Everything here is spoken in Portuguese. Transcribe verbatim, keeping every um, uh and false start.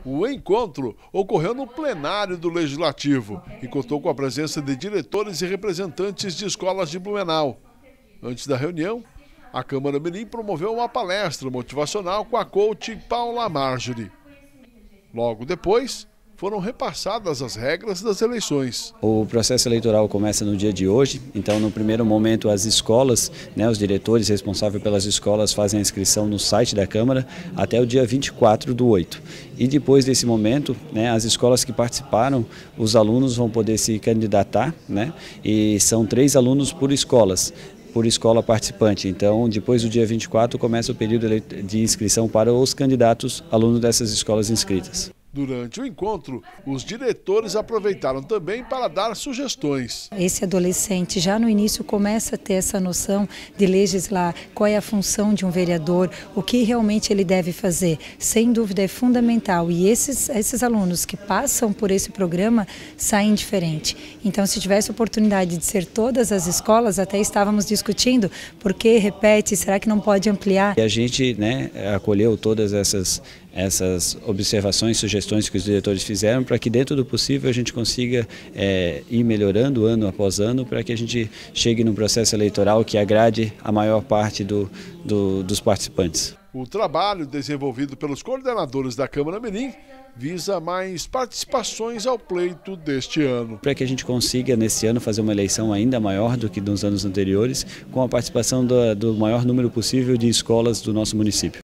O encontro ocorreu no plenário do Legislativo e contou com a presença de diretores e representantes de escolas de Blumenau. Antes da reunião, a Câmara Mirim promoveu uma palestra motivacional com a coach Paula Marjorie. Logo depois, foram repassadas as regras das eleições. O processo eleitoral começa no dia de hoje, então no primeiro momento as escolas, né, os diretores responsáveis pelas escolas fazem a inscrição no site da Câmara até o dia vinte e quatro do oito. E depois desse momento, né, as escolas que participaram, os alunos vão poder se candidatar, né, e são três alunos por escolas. por escola participante. Então, depois do dia vinte e quatro, começa o período de inscrição para os candidatos alunos dessas escolas inscritas. Durante o encontro, os diretores aproveitaram também para dar sugestões. Esse adolescente já no início começa a ter essa noção de legislar, qual é a função de um vereador, o que realmente ele deve fazer. Sem dúvida é fundamental e esses, esses alunos que passam por esse programa saem diferente. Então, se tivesse oportunidade de ser todas as escolas, até estávamos discutindo por que repete, será que não pode ampliar? E a gente, né, acolheu todas essas, essas observações, sugestões que os diretores fizeram para que dentro do possível a gente consiga é, ir melhorando ano após ano para que a gente chegue num processo eleitoral que agrade a maior parte do, do, dos participantes. O trabalho desenvolvido pelos coordenadores da Câmara Mirim visa mais participações ao pleito deste ano. Para que a gente consiga nesse ano fazer uma eleição ainda maior do que nos anos anteriores, com a participação do, do maior número possível de escolas do nosso município.